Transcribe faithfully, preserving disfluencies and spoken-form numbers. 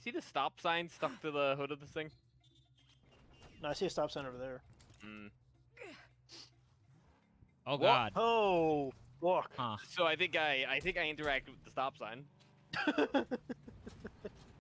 see the stop sign stuck to the hood of this thing? No, I see a stop sign over there. Mm. Oh god. Oh, fuck. Huh. So I think I I think I interacted with the stop sign.